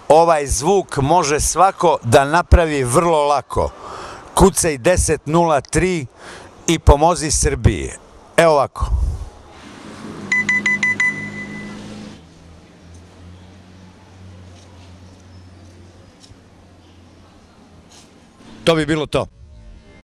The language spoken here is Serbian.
ovaj zvuk može svako da napravi vrlo lako. Kucaj 1003 i pomozi Srbiji. Evo ovako. To bi bilo to.